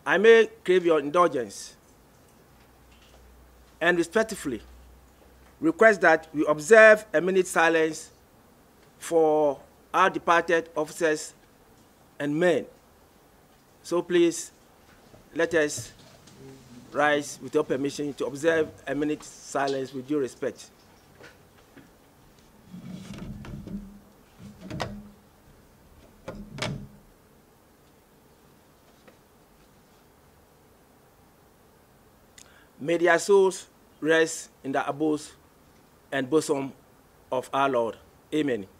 I may crave your indulgence and respectfully request that we observe a minute silence for our departed officers and men. So please, let us rise with your permission to observe a minute silence with due respect. May their souls rest in the abodes and bosom of our Lord. Amen.